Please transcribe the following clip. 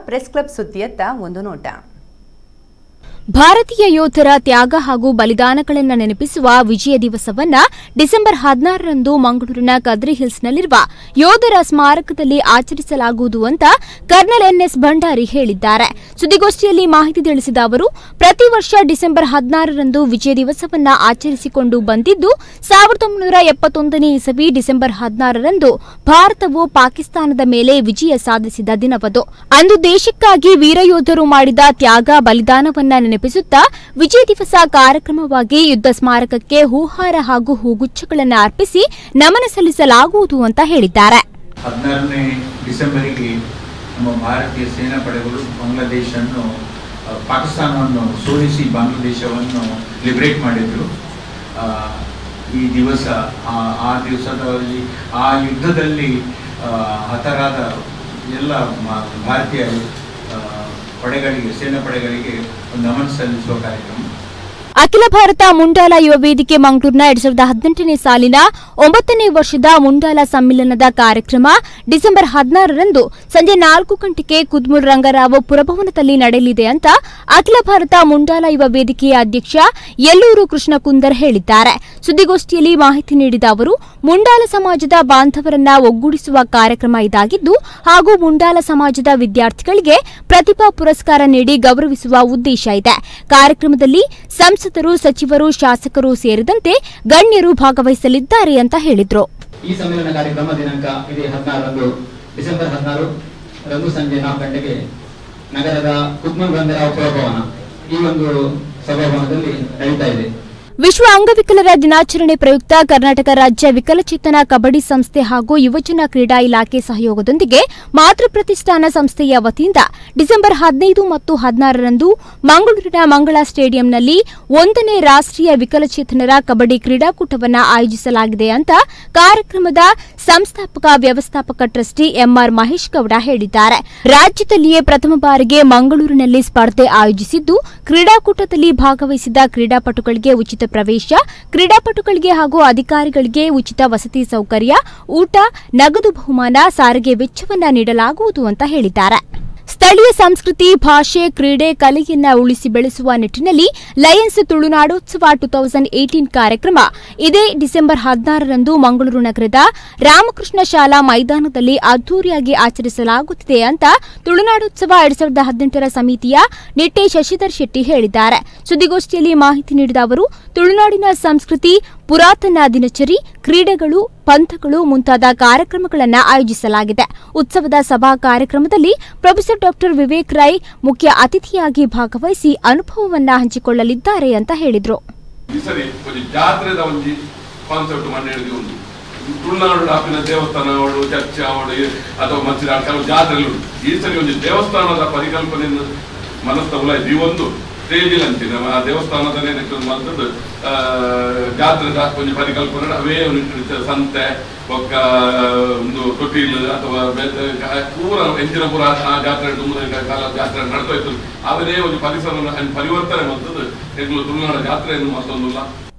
Press club ಸುದ್ದಿಯತ್ತ ಒಂದು ನೋಟ. ಭಾರತೀಯ ಯೋಧರ ತ್ಯಾಗ ಹಾಗೂ ಬಲಿದಾನಗಳನ್ನು ನೆನಪಿಸುವ ವಿಜಯ ದಿವಸವನ್ನು ಡಿಸೆಂಬರ್ 16ರಂದು ಮಂಗಳೂರಿನ ಕದ್ರಿ ಹಿಲ್ಸ್ನಲ್ಲಿರುವ ಯೋಧರ ಸ್ಮಾರಕದಲ್ಲಿ ಆಚರಿಸಲಾಗುವುದು ಅಂತ ಕರ್ನಲ್ ಎನ್ಎಸ್ ಭಂಡಾರಿ ಹೇಳಿದ್ದಾರೆ. ಸುದ್ದಿಗೋಷ್ಠಿಯಲ್ಲಿ ಮಾಹಿತಿ ತಿಳಿಸಿದ ಅವರು, ಪ್ರತಿ ವರ್ಷ ಡಿಸೆಂಬರ್ 16ರಂದು ವಿಜಯ ದಿವಸವನ್ನು ಆಚರಿಸಿಕೊಂಡು ಬಂದಿದ್ದು 1971ನೇ ಇಸವಿ ಡಿಸೆಂಬರ್ 16ರಂದು ಭಾರತವು ಪಾಕಿಸ್ತಾನದ ಮೇಲೆ ವಿಜಯ ಸಾಧಿಸಿದ ದಿನವದು. ಅಂದು ದೇಶಕ್ಕಾಗಿ ವೀರಯೋಧರು ಮಾಡಿದ ತ್ಯಾಗ ಬಲಿದಾನವನ್ನು ನೆನಪಿಸುತ್ತಾ ವಿಜಯ ದಿವಸ ಕಾರ್ಯಕ್ರಮವಾಗಿ ಯುದ್ಧ ಸ್ಮಾರಕಕ್ಕೆ ಹೂಹಾರ ಹಾಗೂ ಹೂಗುಚ್ಛಗಳನ್ನು ಅರ್ಪಿಸಿ ನಮನ ಸಲ್ಲಿಸಲಾಗುವುದು ಅಂತ ಹೇಳಿದ್ದಾರೆ. 16ನೇ ಡಿಸೆಂಬರಿಗೆ ನಮ್ಮ ಭಾರತೀಯ ಸೇನಾ ಪಡೆಗಳು ಬಾಂಗ್ಲಾದೇಶವನ್ನು ಪಾಕಿಸ್ತಾನವನ್ನು ಸೋಲಿಸಿ ಬಾಂಗ್ಲಾದೇಶವನ್ನು ಲಿಬರೇಟ್ ಮಾಡಿದ್ರು. ಈ ದಿವಸ ಆ ದಿವಸದಲ್ಲಿ ಆ ಯುದ್ಧದಲ್ಲಿ ಹತರಾದ ಎಲ್ಲ ಭಾರತೀಯ ಪಡೆಗಳಿಗೆ ಸೇನಾ ಪಡೆಗಳಿಗೆ ನಮನ ಸಲ್ಲಿಸುವ ಕಾರ್ಯಕ್ರಮ. ಅಖಿಲ ಭಾರತ ಮುಂಡಾಲ ಯುವ ವೇದಿಕೆ ಮಂಗಳೂರಿನ 2018ನೇ ಸಾಲಿನ 9ನೇ ವರ್ಷದ ಮುಂಡಾಲ ಸಮ್ಮೇಳನದ ಕಾರ್ಯಕ್ರಮ ಡಿಸೆಂಬರ್ 16ರಂದು ಸಂಜೆ 4 ಗಂಟೆಗೆ ಕುದ್ಮುಲ್ ರಂಗರಾವ್ ಪುರಭವನದಲ್ಲಿ ನಡೆಯಲಿದೆ ಅಂತ ಅಖಿಲ ಭಾರತ ಮುಂಡಾಲ ಯುವ ವೇದಿಕೆಯ ಅಧ್ಯಕ್ಷ ಯಲ್ಲೂರು ಕೃಷ್ಣ ಕುಂದರ್ ಹೇಳಿದ್ದಾರೆ. ಸುದ್ದಿಗೋಷ್ಠಿಯಲ್ಲಿ ಮಾಹಿತಿ ನೀಡಿದ ಅವರು, ಮುಂಡಾಲ ಸಮಾಜದ ಬಾಂಧವರನ್ನ ಒಗ್ಗೂಡಿಸುವ ಕಾರ್ಯಕ್ರಮ ಇದಾಗಿದ್ದು ಹಾಗೂ ಮುಂಡಾಲ ಸಮಾಜದ ವಿದ್ಯಾರ್ಥಿಗಳಿಗೆ ಪ್ರತಿಭಾ ಪುರಸ್ಕಾರ ನೀಡಿ ಗೌರವಿಸುವ ಉದ್ದೇಶ ಇದೆ. ಕಾರ್ಯಕ್ರಮದಲ್ಲಿ ಸಂಸದರು, ಸಚಿವರು, ಶಾಸಕರು ಸೇರಿದಂತೆ ಗಣ್ಯರು ಭಾಗವಹಿಸಲಿದ್ದಾರೆ ಅಂತ ಹೇಳಿದ್ರು. ಈ ಸಮ್ಮೇಳನ ಕಾರ್ಯಕ್ರಮ ದಿನಾಂಕ ಇದೇ 16ರಂದು ಡಿಸೆಂಬರ್ 16ರಂದು ಸಂಜೆ 4 ಗಂಟೆಗೆ ನಗರದ ಕುದ್ಮುಲ್ ರಂಗರಾವ್ ಪುರಭವನ ಈ ಒಂದು ಸಭಾಭವನದಲ್ಲಿ ನಡೀತಾ ಇದೆ. ವಿಶ್ವ ಅಂಗವಿಕಲರ ದಿನಾಚರಣೆ ಪ್ರಯುಕ್ತ ಕರ್ನಾಟಕ ರಾಜ್ಯ ವಿಕಲಚೇತನ ಕಬಡ್ಡಿ ಸಂಸ್ಥೆ ಹಾಗೂ ಯುವಜನ ಕ್ರೀಡಾ ಇಲಾಖೆ ಸಹಯೋಗದೊಂದಿಗೆ ಮಾತೃ ಪ್ರತಿಷ್ಠಾನ ಸಂಸ್ಥೆಯ ವತಿಯಿಂದ ಡಿಸೆಂಬರ್ 15 ಮತ್ತು 16ರಂದು ಮಂಗಳೂರಿನ ಮಂಗಳ ಸ್ಟೇಡಿಯಂನಲ್ಲಿ 1ನೇ ರಾಷ್ಟ್ರೀಯ ವಿಕಲಚೇತನರ ಕಬಡ್ಡಿ ಕ್ರೀಡಾಕೂಟವನ್ನು ಆಯೋಜಿಸಲಾಗಿದೆ ಅಂತ ಕಾರ್ಯಕ್ರಮದ ಸಂಸ್ಥಾಪಕ ವ್ಯವಸ್ಥಾಪಕ ಟ್ರಸ್ಟಿ ಎಂಆರ್ ಮಹೇಶ್ ಗೌಡ ಹೇಳಿದ್ದಾರೆ. ರಾಜ್ಯದಲ್ಲಿಯೇ ಪ್ರಥಮ ಬಾರಿಗೆ ಮಂಗಳೂರಿನಲ್ಲಿ ಸ್ಪರ್ಧೆ ಆಯೋಜಿಸಿದ್ದು, ಕ್ರೀಡಾಕೂಟದಲ್ಲಿ ಭಾಗವಹಿಸಿದ ಕ್ರೀಡಾಪಟುಗಳಿಗೆ ಉಚಿತ ಪ್ರವೇಶ, ಕ್ರೀಡಾಪಟುಗಳಿಗೆ ಹಾಗೂ ಅಧಿಕಾರಿಗಳಿಗೆ ಉಚಿತ ವಸತಿ ಸೌಕರ್ಯ, ಊಟ, ನಗದು ಬಹುಮಾನ, ಸಾರಿಗೆ ವೆಚ್ಚವನ್ನು ನೀಡಲಾಗುವುದು ಅಂತ ಹೇಳಿದ್ದಾರೆ. ಸ್ಥಳೀಯ ಸಂಸ್ಕೃತಿ, ಭಾಷೆ, ಕ್ರೀಡೆ, ಕಲೆಯನ್ನ ಉಳಿಸಿ ಬೆಳೆಸುವ ನಿಟ್ಟಿನಲ್ಲಿ ಲಯನ್ಸ್ ತುಳುನಾಡೋತ್ಸವ 2018 ಕಾರ್ಯಕ್ರಮ ಇದೇ ಡಿಸೆಂಬರ್ 16ರಂದು ಮಂಗಳೂರು ನಗರದ ರಾಮಕೃಷ್ಣ ಶಾಲಾ ಮೈದಾನದಲ್ಲಿ ಅದ್ದೂರಿಯಾಗಿ ಆಚರಿಸಲಾಗುತ್ತಿದೆ ಅಂತ ತುಳುನಾಡೋತ್ಸವ 2018ರ ಸಮಿತಿಯ ನಿಟ್ಟೆ ಶಶಿಧರ್ ಶೆಟ್ಟಿ ಹೇಳಿದ್ದಾರೆ. ಸುದ್ದಿಗೋಷ್ಠಿಯಲ್ಲಿ ಮಾಹಿತಿ ನೀಡಿದ ಅವರು, ತುಳುನಾಡಿನ ಸಂಸ್ಕೃತಿ, ಪುರಾತನ ದಿನಚರಿ, ಕ್ರೀಡೆಗಳು, ಪಂಥಗಳು ಮುಂತಾದ ಕಾರ್ಯಕ್ರಮಗಳನ್ನು ಆಯೋಜಿಸಲಾಗಿದೆ. ಉತ್ಸವದ ಸಭಾ ಕಾರ್ಯಕ್ರಮದಲ್ಲಿ ಪ್ರೊಫೆಸರ್ ಡಾಕ್ಟರ್ ವಿವೇಕ್ ರೈ ಮುಖ್ಯ ಅತಿಥಿಯಾಗಿ ಭಾಗವಹಿಸಿ ಅನುಭವವನ್ನ ಹಂಚಿಕೊಳ್ಳಲಿದ್ದಾರೆ ಅಂತ ಹೇಳಿದರು. ತುಳುನಾಡು ಆಪಿನ ದೇವಸ್ಥಾನ ಚರ್ಚ್ ಅಥವಾ ಮಸ್ಜಿದ್ ಕೆಲವು ಜಾತ್ರೆ ಈ ಸರಿ ಒಂದು ದೇವಸ್ಥಾನದ ಪರಿಕಲ್ಪನೆಯನ್ನು ಮನಸ್ಸು ಈ ಒಂದು ಸ್ಟೇಜಿಲ್ ಅಂತೀನಿ ಆ ದೇವಸ್ಥಾನದಲ್ಲೇ ಮದ್ದು ಜಾತ್ರೆ ಒಂದು ಪರಿಕಲ್ಪನೆ ಅವೇ ಸಂತೆ ಒಕ್ಕ ಒಂದು ತೊಟ್ಟಿಲ್ ಅಥವಾ ಪೂರ ಎಂಚಿನ ಪೂರ ಆ ಜಾತ್ರೆ ಕಾಲ ಜಾತ್ರೆ ನಡ್ತಾ ಇತ್ತು. ಅವರೇ ಒಂದು ಪರಿಸರ ಪರಿವರ್ತನೆ ಮದ್ದು ತುಳುನಾಡ ಜಾತ್ರೆಯನ್ನು ಮತ್ತೊಂದಿಲ್ಲ.